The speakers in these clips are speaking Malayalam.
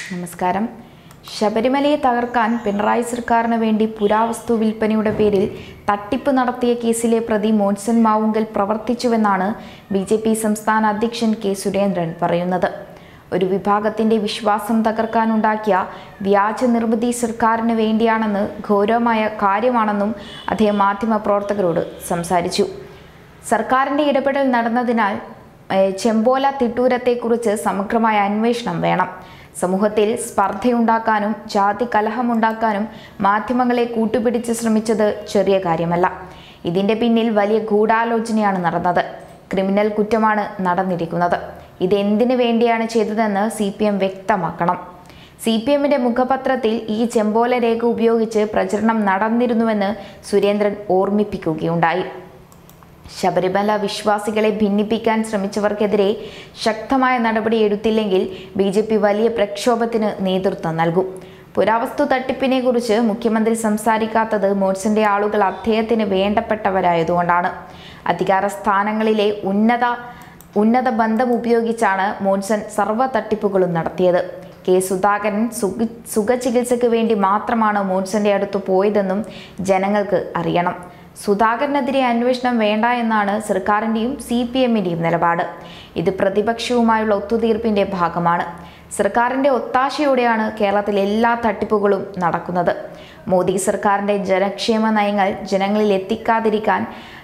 നമസ്കാരം. ശബര മലയ തകർക്കാൻ പിണറായി സർക്കാരിന് വേണ്ടി പുരാവസ്തു വിൽപ്പനയുടെ പേരിൽ തട്ടിപ്പ് നടത്തിയ കേസിലെ പ്രതി മോൻസൺ മാവുങ്കൽ പ്രവർത്തിച്ചുവെന്നാണ് ബിജെപി സംസ്ഥാന അധ്യക്ഷൻ കെ സുരേന്ദ്രൻ പറയുന്നത്. ഒരു വിഭാഗത്തിന്റെ വിശ്വാസം തകർക്കാനുണ്ടാക്കിയ വ്യാജ നിർമ്മിതി സർക്കാരിന് വേണ്ടിയാണെന്ന് ഗൗരവമായ കാര്യമാണെന്നും അദ്ദേഹം മാധ്യമപ്രവർത്തകരോട് സംസാരിച്ചു. സർക്കാരിന്റെ ഇടപെടൽ നടന്നതിനാൽ ചെമ്പോല തിട്ടൂരത്തെക്കുറിച്ച് സമഗ്രമായ അന്വേഷണം വേണം. സമൂഹത്തിൽ സ്പർദ്ധയുണ്ടാക്കാനും ജാതി കലഹമുണ്ടാക്കാനും മാധ്യമങ്ങളെ കൂട്ടുപിടിച്ച് ശ്രമിച്ചത് ചെറിയ കാര്യമല്ല. ഇതിന്റെ പിന്നിൽ വലിയ ഗൂഢാലോചനയാണ് നടന്നത്. ക്രിമിനൽ കുറ്റമാണ് നടന്നിരിക്കുന്നത്. ഇതെന്തിനു വേണ്ടിയാണ് ചെയ്തതെന്ന് CPM വ്യക്തമാക്കണം. CPMന്റെ മുഖപത്രത്തിൽ ഈ ചെമ്പോല രേഖ ഉപയോഗിച്ച് പ്രചരണം നടന്നിരുന്നുവെന്ന് സുരേന്ദ്രൻ ഓർമ്മിപ്പിക്കുകയുണ്ടായി. ശബരിമല വിശ്വാസികളെ ഭിന്നിപ്പിക്കാൻ ശ്രമിച്ചവർക്കെതിരെ ശക്തമായ നടപടി എടുത്തില്ലെങ്കിൽ BJP വലിയ പ്രക്ഷോഭത്തിന് നേതൃത്വം നൽകും. പുരാവസ്തു തട്ടിപ്പിനെ കുറിച്ച് മുഖ്യമന്ത്രി സംസാരിക്കാത്തത് മോൻസന്റെ ആളുകൾ അദ്ദേഹത്തിന് വേണ്ടപ്പെട്ടവരായതുകൊണ്ടാണ്. അധികാര സ്ഥാനങ്ങളിലെ ഉന്നത ബന്ധം ഉപയോഗിച്ചാണ് മോൻസൺ സർവ്വ തട്ടിപ്പുകളും നടത്തിയത്. K സുധാകരൻ സുഖചികിത്സയ്ക്ക് വേണ്ടി മാത്രമാണ് മോൻസന്റെ അടുത്ത് പോയതെന്നും ജനങ്ങൾക്ക് അറിയണം. സുധാകരനെതിരെ അന്വേഷണം വേണ്ട എന്നാണ് സർക്കാരിൻ്റെയും CPMന്റെയും നിലപാട്. ഇത് പ്രതിപക്ഷവുമായുള്ള ഒത്തുതീർപ്പിന്റെ ഭാഗമാണ്. സർക്കാരിന്റെ ഒത്താശയോടെയാണ് കേരളത്തിൽ എല്ലാ തട്ടിപ്പുകളും നടക്കുന്നത്. മോദി സർക്കാരിന്റെ ജനക്ഷേമ നയങ്ങൾ ജനങ്ങളിൽ എത്തിക്കാതിരിക്കാൻ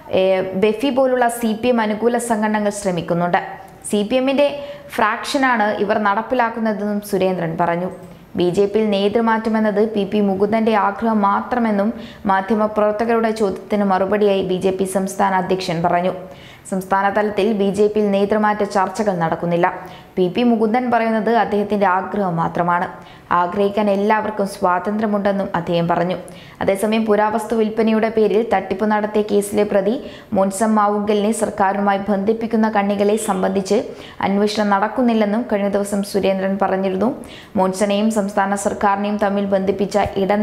ബെഫി പോലുള്ള CPM അനുകൂല സംഘടനകൾ ശ്രമിക്കുന്നുണ്ട്. CPMന്റെ ഫ്രാക്ഷനാണ് ഇവർ നടപ്പിലാക്കുന്നതെന്നും സുരേന്ദ്രൻ പറഞ്ഞു. BJPയിൽ നേതൃമാറ്റമെന്നത് PP മുകുന്ദന്റെ ആഗ്രഹം മാത്രമെന്നും മാധ്യമപ്രവർത്തകരുടെ ചോദ്യത്തിന് മറുപടിയായി BJP സംസ്ഥാന അധ്യക്ഷൻ പറഞ്ഞു. സംസ്ഥാന തലത്തിൽ BJPയിൽ നേതൃമാറ്റ ചർച്ചകൾ നടക്കുന്നില്ല. PP മുകുന്ദൻ പറയുന്നത് അദ്ദേഹത്തിന്റെ ആഗ്രഹം മാത്രമാണ്. ആഗ്രഹിക്കാൻ എല്ലാവർക്കും സ്വാതന്ത്ര്യമുണ്ടെന്നും അദ്ദേഹം പറഞ്ഞു. അതേസമയം പുരാവസ്തു വിൽപ്പനയുടെ പേരിൽ തട്ടിപ്പ് നടത്തിയ കേസിലെ പ്രതി മോൻസൺ മാവുങ്കലിനെ സർക്കാരുമായി ബന്ധിപ്പിക്കുന്ന കണ്ണികളെ സംബന്ധിച്ച് അന്വേഷണം നടക്കുന്നില്ലെന്നും കഴിഞ്ഞ ദിവസം സുരേന്ദ്രൻ പറഞ്ഞിരുന്നു. മോൻസനെയും സംസ്ഥാന സർക്കാരിനെയും തമ്മിൽ ബന്ധിപ്പിച്ച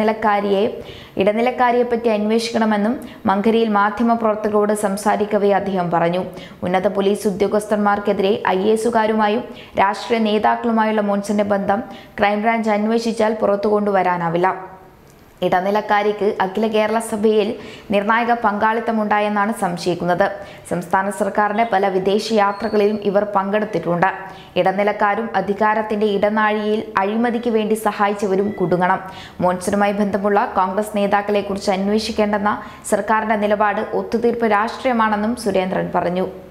ഇടനിലക്കാരിയെപ്പറ്റി അന്വേഷിക്കണമെന്നും മങ്കരയിൽ മാധ്യമപ്രവർത്തകരോട് സംസാരിക്കവേ അദ്ദേഹം പറഞ്ഞു. ഉന്നത പോലീസ് ഉദ്യോഗസ്ഥന്മാർക്കെതിരെ IASകാരുമായും രാഷ്ട്രീയ നേതാക്കളുമായുള്ള മോൻസന്റെ ബന്ധം ക്രൈംബ്രാഞ്ച് അന്വേഷിച്ചാൽ പുറത്തു കൊണ്ടുവരാനാവില്ല. ഇടനിലക്കാരിക്ക് അഖില കേരള സഭയിൽ നിർണായക പങ്കാളിത്തമുണ്ടായെന്നാണ് സംശയിക്കുന്നത്. സംസ്ഥാന സർക്കാരിന്റെ പല വിദേശ യാത്രകളിലും ഇവർ പങ്കെടുത്തിട്ടുണ്ട്. ഇടനിലക്കാരും അധികാരത്തിന്റെ ഇടനാഴിയിൽ അഴിമതിക്ക് വേണ്ടി സഹായിച്ചവരും കുടുങ്ങണം. മോൻസനുമായി ബന്ധമുള്ള കോൺഗ്രസ് നേതാക്കളെക്കുറിച്ച് അന്വേഷിക്കേണ്ടെന്ന സർക്കാരിന്റെ നിലപാട് ഒത്തുതീർപ്പ് രാഷ്ട്രീയമാണെന്നും സുരേന്ദ്രൻ പറഞ്ഞു.